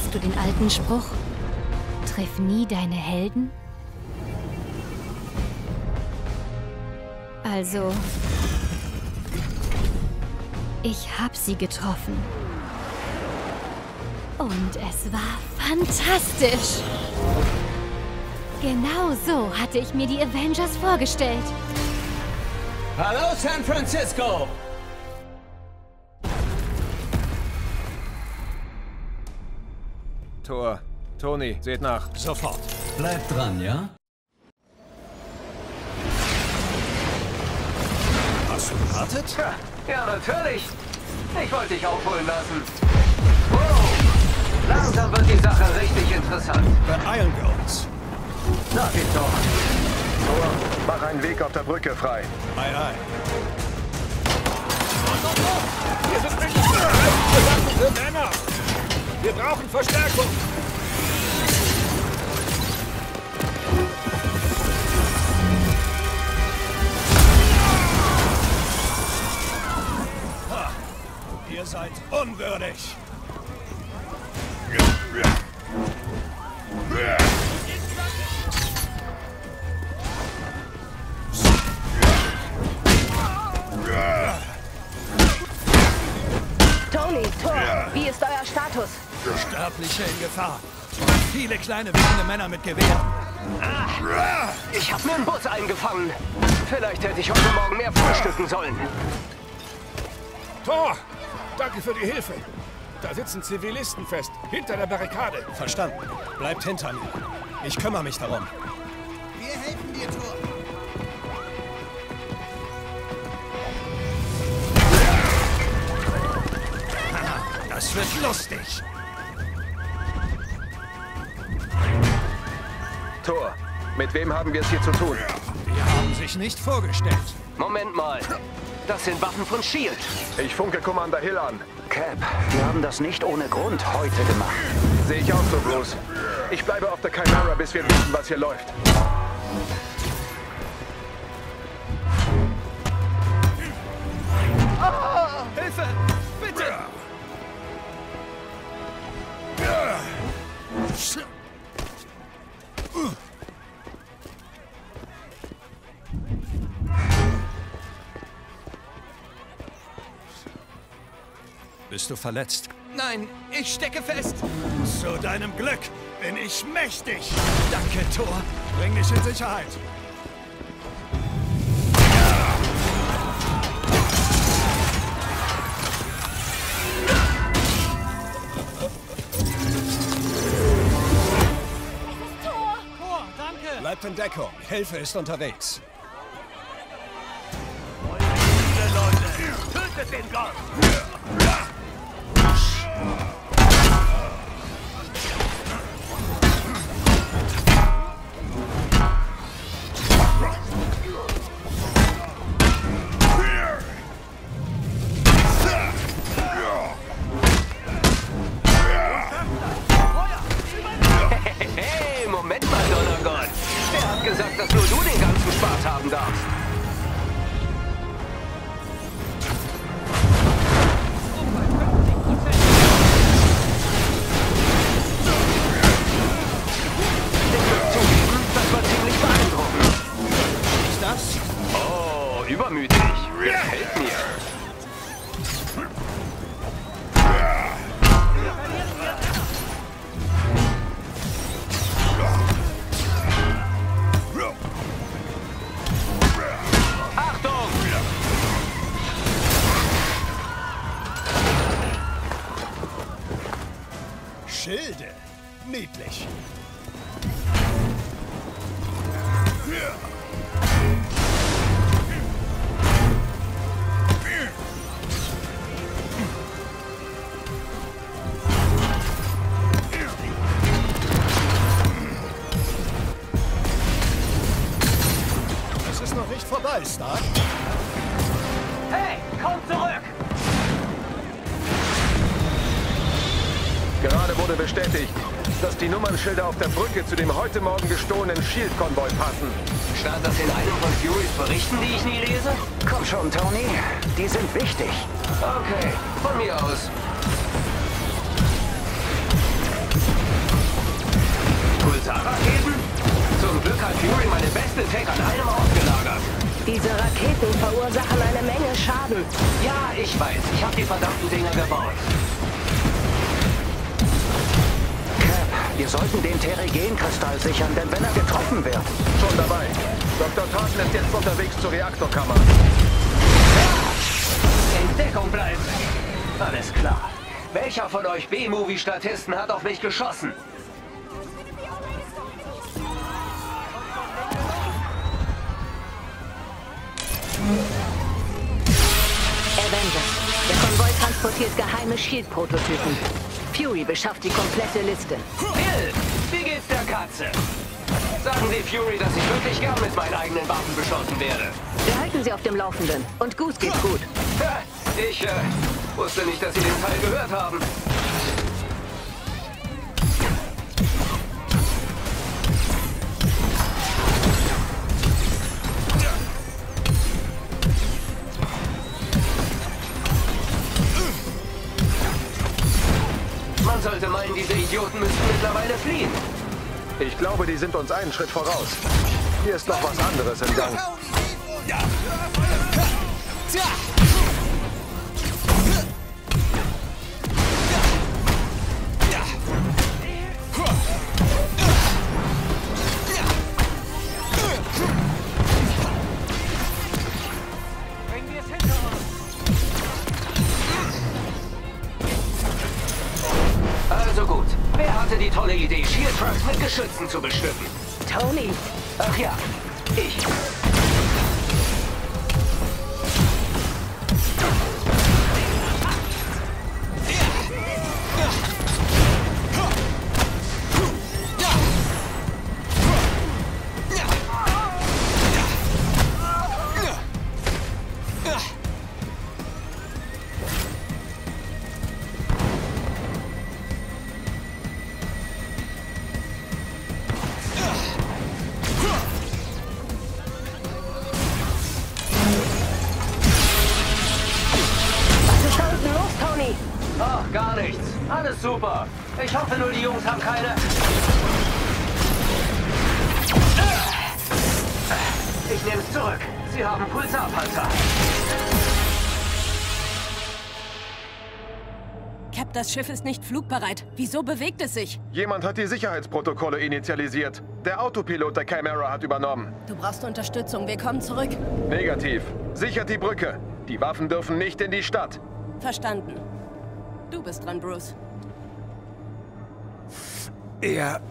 Kennst du den alten Spruch? Triff nie deine Helden? Also, ich hab sie getroffen. Und es war fantastisch. Genau so hatte ich mir die Avengers vorgestellt. Hallo San Francisco! Thor, Tony, seht nach. Sofort. Bleibt dran, ja? Hast du gewartet? Ja, natürlich. Ich wollte dich aufholen lassen. Wow. Langsam wird die Sache richtig interessant. Beeilen wir uns. Na, Victor. Thor, mach einen Weg auf der Brücke frei. Ei, ei. Wir sind nicht bewaffnete Männer. Wir brauchen Verstärkung. Ihr seid unwürdig. Tony, Thor, wie ist euer Status? Sterbliche in Gefahr. Viele kleine wütende Männer mit Gewehren. Ich habe mir einen Bus eingefangen. Vielleicht hätte ich heute Morgen mehr frühstücken sollen. Thor, danke für die Hilfe. Da sitzen Zivilisten fest, hinter der Barrikade. Verstanden. Bleibt hinter mir. Ich kümmere mich darum. Wir helfen dir, Thor. Das wird lustig. Thor, mit wem haben wir es hier zu tun? Die haben sich nicht vorgestellt. Moment mal. Das sind Waffen von S.H.I.E.L.D. Ich funke Commander Hill an. Cap, wir haben das nicht ohne Grund heute gemacht. Sehe ich auch so, Bruce. Ich bleibe auf der Chimera, bis wir wissen, was hier läuft. Hilfe! Bitte! Bist du verletzt? Nein, ich stecke fest. Zu deinem Glück bin ich mächtig. Danke, Thor. Bring dich in Sicherheit. Bleibt in Deckung. Hilfe ist unterwegs. Tötet den Gott! Hey, Moment mal, Donnergott. Wer hat gesagt, dass nur du den ganzen Spaß haben darfst? Das war ziemlich beeindruckend. Ist das? Oh, übermütig. Gefällt mir. Achtung! Schilde. Niedlich. Es ist noch nicht vorbei, Stark. Hey, komm zurück! Gerade wurde bestätigt, dass die Nummernschilder auf der Brücke zu dem heute Morgen gestohlenen S.H.I.E.L.D.-Konvoi passen. Stand das in einem von Furys Berichten, die ich nie lese? Komm schon, Tony. Die sind wichtig. Okay, von mir aus. Pulsarraketen? Zum Glück hat Fury meine beste Tech an einem Ort gelagert. Diese Raketen verursachen eine Menge Schaden. Ja, ich weiß. Ich habe die verdammten Dinger gebaut. Cap, wir sollten den Terrigen-Kristall sichern, denn wenn er getroffen wird... Schon dabei. Dr. Thorsten ist jetzt unterwegs zur Reaktorkammer. In Deckung bleiben. Alles klar. Welcher von euch B-Movie-Statisten hat auf mich geschossen? Avengers. Der Konvoi transportiert geheime Shield-Prototypen. Fury beschafft die komplette Liste. Bill, wie geht's der Katze? Sagen Sie Fury, dass ich wirklich gern mit meinen eigenen Waffen beschossen werde. Wir halten sie auf dem Laufenden. Und Goose geht's gut. Ich wusste nicht, dass Sie den Fall gehört haben. Man sollte meinen, diese Idioten müssten mittlerweile fliehen. Ich glaube, die sind uns einen Schritt voraus. Hier ist noch was anderes im Gang. Also gut. Wer hatte die tolle Idee, Shield Trucks mit Geschützen zu bestücken? Tony, Ach ja, ich. Oh, gar nichts. Alles super. Ich hoffe nur, die Jungs haben keine... Ich nehme es zurück. Sie haben Pulsarpanzer. Cap, das Schiff ist nicht flugbereit. Wieso bewegt es sich? Jemand hat die Sicherheitsprotokolle initialisiert. Der Autopilot der Chimera hat übernommen. Du brauchst Unterstützung. Wir kommen zurück. Negativ. Sichert die Brücke. Die Waffen dürfen nicht in die Stadt. Verstanden. Du bist dran, Bruce. Ja.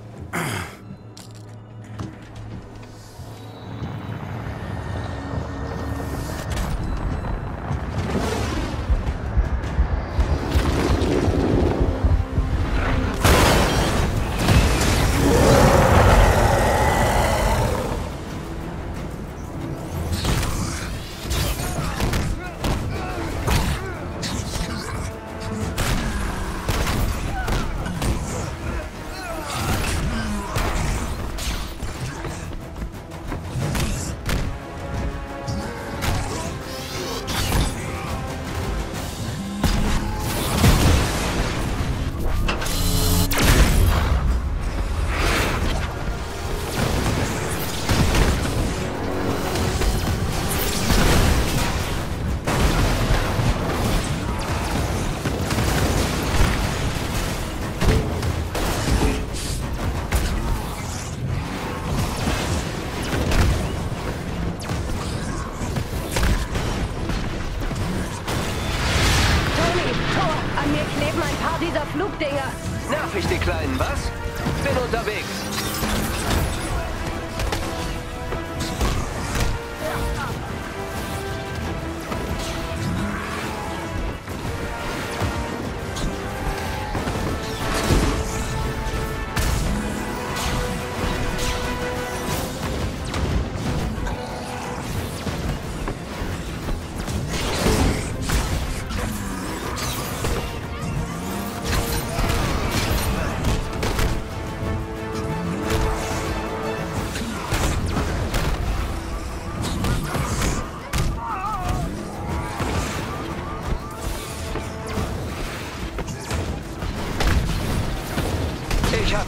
Dieser Flugdinger. Nervig, die Kleinen, was? Bin unterwegs.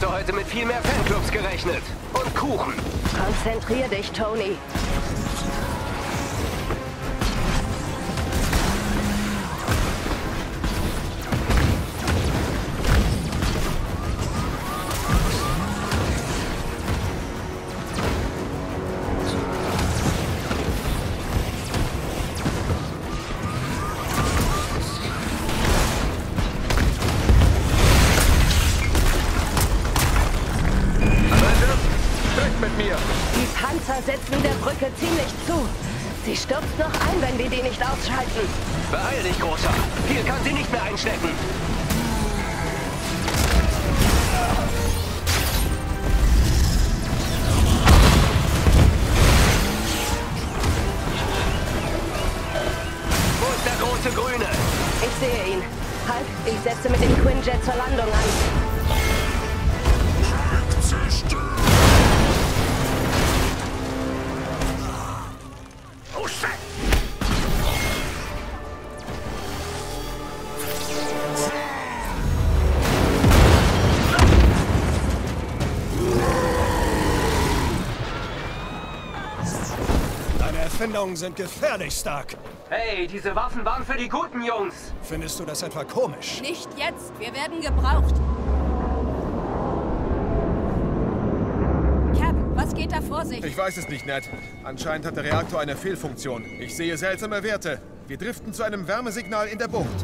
hatte heute mit viel mehr Fanclubs gerechnet. Und Kuchen. Konzentrier dich, Tony. Die Panzer setzen der Brücke ziemlich zu. Sie stürzt noch ein, wenn wir die nicht ausschalten. Beeil dich, Großer. Hier kann sie nicht mehr einstecken. Wo ist der große Grüne? Ich sehe ihn. Halt, ich setze mit dem Quinjet zur Landung an. Erfindungen sind gefährlich, Stark. Hey, diese Waffen waren für die guten Jungs. Findest du das etwa komisch? Nicht jetzt. Wir werden gebraucht. Cap, was geht da vor sich? Ich weiß es nicht, Ned. Anscheinend hat der Reaktor eine Fehlfunktion. Ich sehe seltsame Werte. Wir driften zu einem Wärmesignal in der Bucht.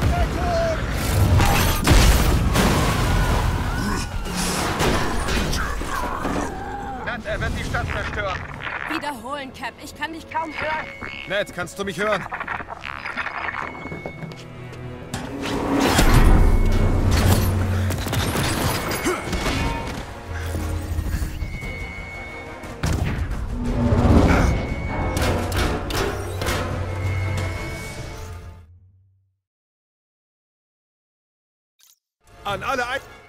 Ned, er wird die Stadt zerstören. Wiederholen, Cap. Ich kann dich kaum hören. Ned, kannst du mich hören? An alle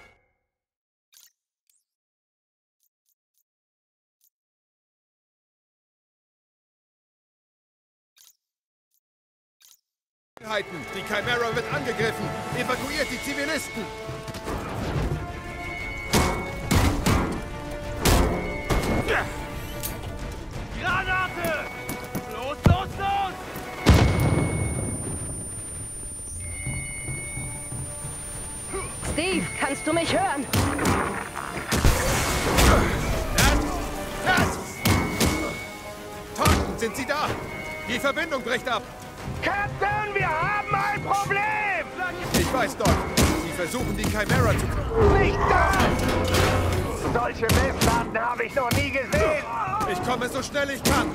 Die Chimera wird angegriffen. Evakuiert die Zivilisten. Granate! Los, los, los! Steve, kannst du mich hören? Ned! Thornton, sind Sie da? Die Verbindung bricht ab. Captain, wir haben ein Problem! Ich weiß doch. Sie versuchen, die Chimera zu... Nicht das! Solche Messladen habe ich noch nie gesehen! Ich komme so schnell ich kann.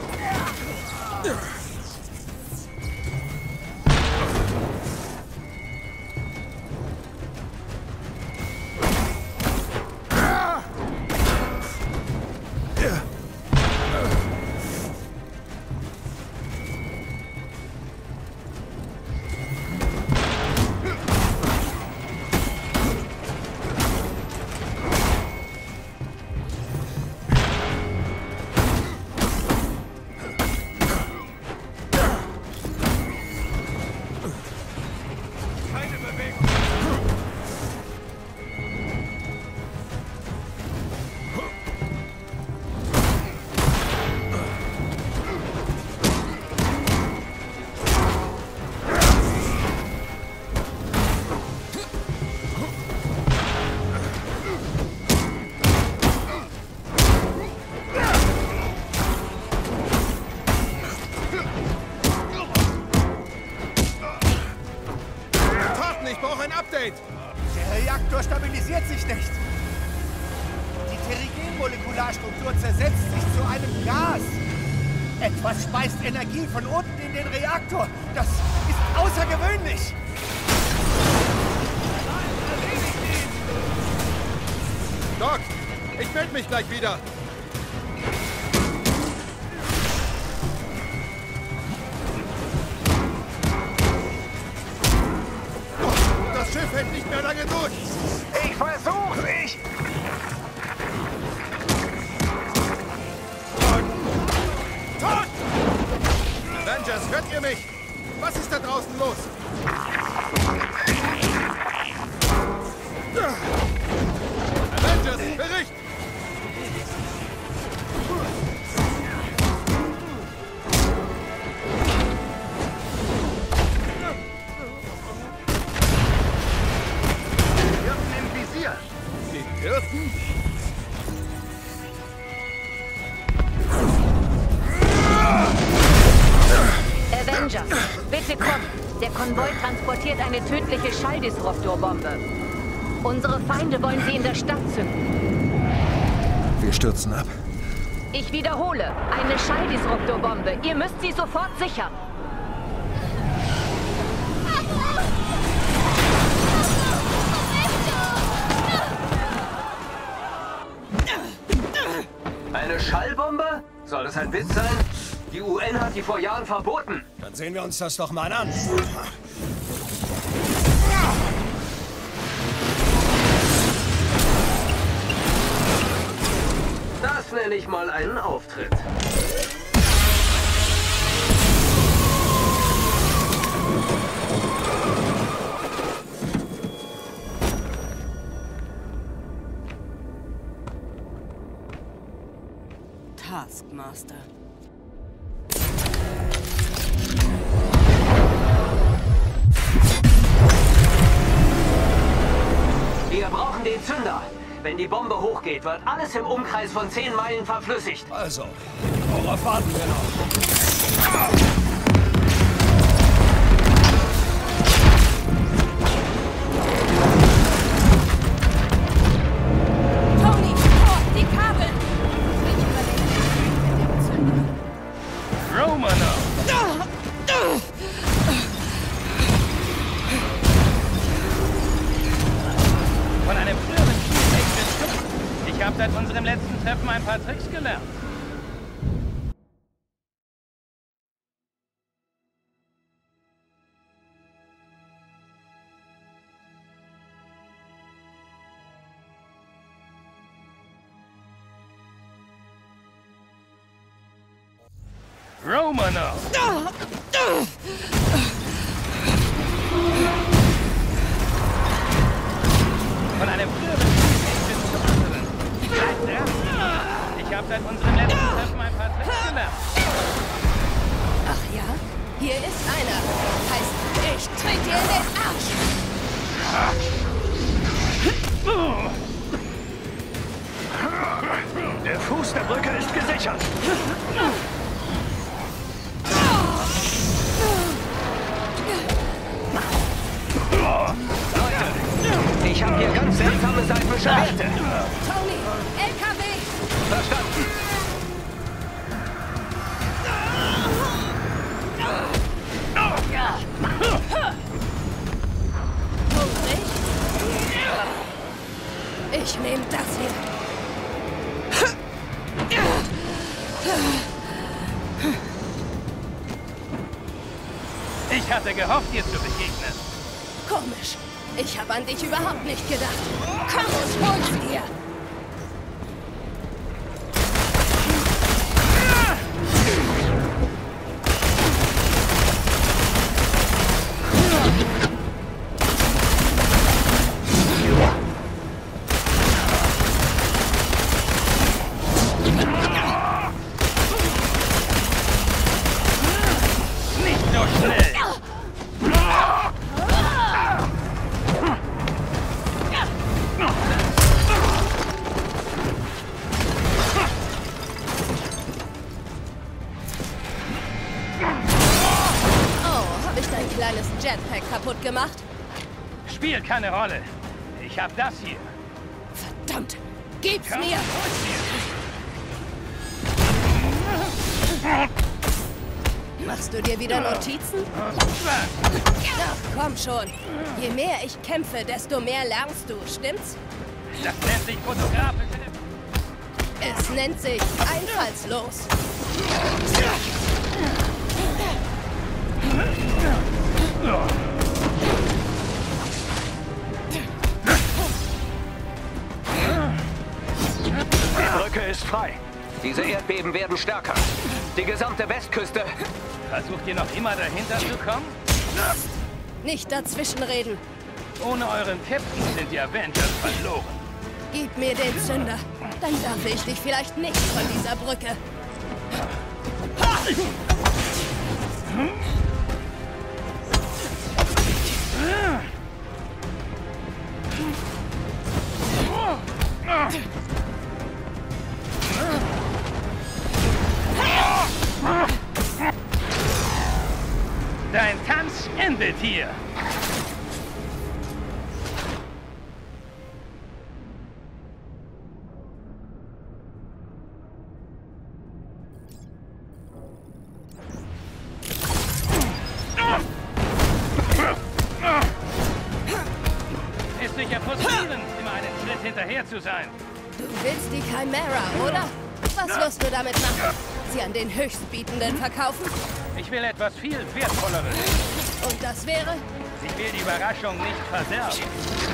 Der Reaktor stabilisiert sich nicht. Die Terrigen-Molekularstruktur zersetzt sich zu einem Gas. Etwas speist Energie von unten in den Reaktor. Das ist außergewöhnlich. Doc, ich melde mich gleich wieder. Das Schiff hält nicht mehr lange durch. Ich versuch's, Tot! Avengers, hört ihr mich? Was ist da draußen los? Avengers! Avengers, bitte kommt. Der Konvoi transportiert eine tödliche Schalldisruptorbombe. Unsere Feinde wollen sie in der Stadt zünden. Wir stürzen ab. Ich wiederhole, eine Schalldisruptorbombe. Ihr müsst sie sofort sichern. Eine Schallbombe? Soll das ein Witz sein? Die UN hat die vor Jahren verboten. Dann sehen wir uns das doch mal an. Das nenne ich mal einen Auftritt. Taskmaster. Wir brauchen den Zünder. Wenn die Bombe hochgeht, wird alles im Umkreis von 10 Meilen verflüssigt. Also, worauf warten wir noch? Tony, Thor, die Kabel! Ich übernehme den Zünder. Romanoff! Von einem früheren Teammate. Ich habe seit unserem letzten Treffen ein paar Tricks gelernt. Romanoff! Von einem früheren Teammate zum anderen. Bleibt dran! Ich habe seit unserem letzten Treffen ein paar Tricks gelernt. Ach ja? Hier ist einer. Heißt, ich trete dir in den Arsch. Der Fuß der Brücke ist gesichert. Leute, ich habe hier ganz seltsame seismische Werte. Tony, LKW! Verstanden. Hungrig? Ich nehme das hier. Ich hatte gehofft, dir zu begegnen. Komisch. Ich habe an dich überhaupt nicht gedacht. Komm und hol sie dir. Nicht so schnell! Oh, habe ich dein kleines Jetpack kaputt gemacht? Spielt keine Rolle. Ich hab das hier. Verdammt! Gib's Komm, mir! hol's dir. Machst du dir wieder Notizen? Ach, komm schon. Je mehr ich kämpfe, desto mehr lernst du, stimmt's? Das nennt sich fotografische... Es nennt sich einfallslos. Die Brücke ist frei. Diese Erdbeben werden stärker. Die gesamte Westküste. Versucht ihr noch immer dahinter zu kommen? Nicht dazwischenreden. Ohne euren Captain sind die Avengers verloren. Gib mir den Zünder. Dann werfe ich dich vielleicht nicht von dieser Brücke. hier. Ist sicher frustrierend, immer einen Schritt hinterher zu sein. Du willst die Chimera, oder? Was wirst du damit machen? Sie an den Höchstbietenden verkaufen? Ich will etwas viel Wertvolleres. Und das wäre? Ich will die Überraschung nicht verderben.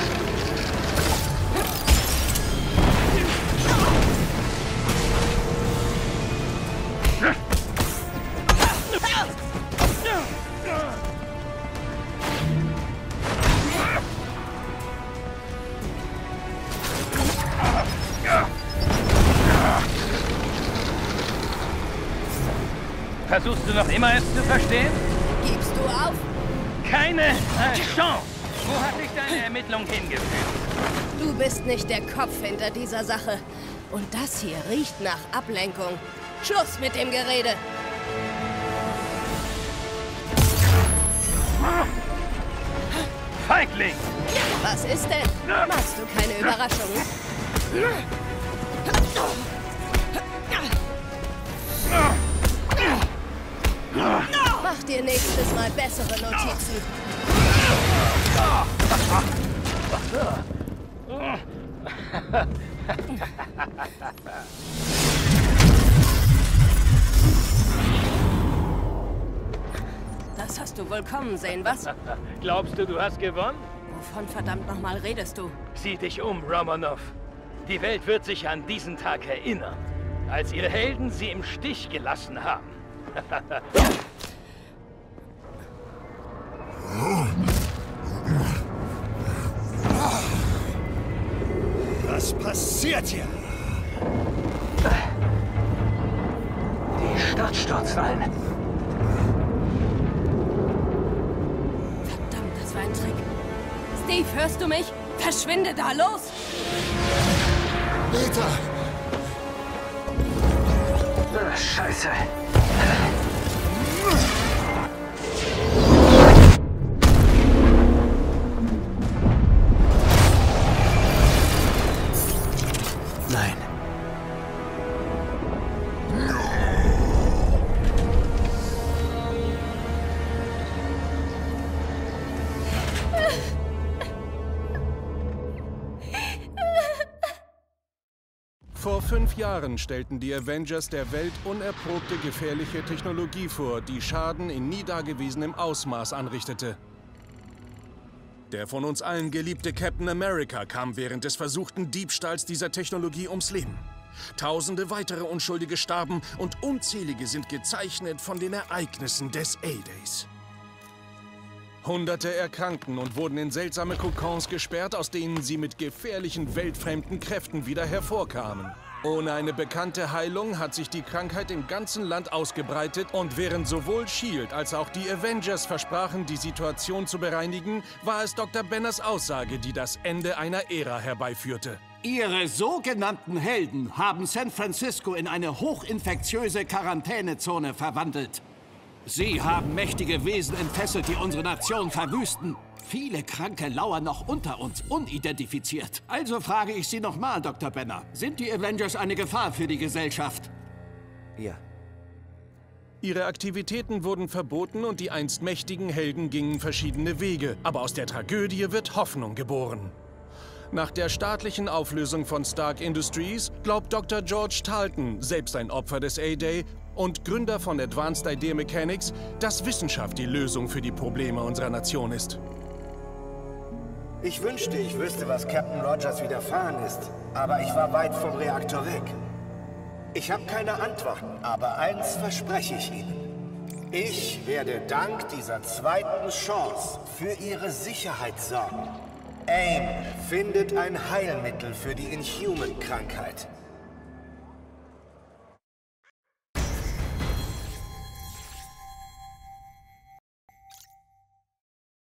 Versuchst du noch immer, es zu verstehen? Gibst du auf? Keine Chance! Wo hat dich deine Ermittlung hingeführt? Du bist nicht der Kopf hinter dieser Sache. Und das hier riecht nach Ablenkung. Schluss mit dem Gerede! Feigling! Was ist denn? Magst du keine Überraschungen? Mach dir nächstes Mal bessere Notizen. Das hast du wohl kommen sehen, was? Glaubst du, du hast gewonnen? Wovon verdammt nochmal redest du? Sieh dich um, Romanov. Die Welt wird sich an diesen Tag erinnern, als ihre Helden sie im Stich gelassen haben. Was passiert hier? Die Stadt stürzt ein. Verdammt, das war ein Trick. Steve, hörst du mich? Verschwinde da, los! Peter! Scheiße. Nein. Vor 5 Jahren stellten die Avengers der Welt unerprobte gefährliche Technologie vor, die Schaden in nie dagewesenem Ausmaß anrichtete. Der von uns allen geliebte Captain America kam während des versuchten Diebstahls dieser Technologie ums Leben. Tausende weitere Unschuldige starben und unzählige sind gezeichnet von den Ereignissen des A-Days. Hunderte erkrankten und wurden in seltsame Kokons gesperrt, aus denen sie mit gefährlichen, weltfremden Kräften wieder hervorkamen. Ohne eine bekannte Heilung hat sich die Krankheit im ganzen Land ausgebreitet und während sowohl S.H.I.E.L.D. als auch die Avengers versprachen, die Situation zu bereinigen, war es Dr. Banners Aussage, die das Ende einer Ära herbeiführte. Ihre sogenannten Helden haben San Francisco in eine hochinfektiöse Quarantänezone verwandelt. Sie haben mächtige Wesen entfesselt, die unsere Nation verwüsten. Viele Kranke lauern noch unter uns, unidentifiziert. Also frage ich Sie nochmal, Dr. Banner. Sind die Avengers eine Gefahr für die Gesellschaft? Ja. Ihre Aktivitäten wurden verboten und die einst mächtigen Helden gingen verschiedene Wege. Aber aus der Tragödie wird Hoffnung geboren. Nach der staatlichen Auflösung von Stark Industries glaubt Dr. George Talton, selbst ein Opfer des A-Day und Gründer von Advanced Idea Mechanics, dass Wissenschaft die Lösung für die Probleme unserer Nation ist. Ich wünschte, ich wüsste, was Captain Rogers widerfahren ist. Aber ich war weit vom Reaktor weg. Ich habe keine Antworten, aber eins verspreche ich Ihnen. Ich werde dank dieser zweiten Chance für Ihre Sicherheit sorgen. AIM findet ein Heilmittel für die Inhuman-Krankheit.